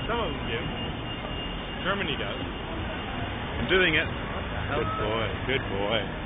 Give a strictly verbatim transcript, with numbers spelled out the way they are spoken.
Some of them do. Germany does. I'm doing it. Good boy. Good boy.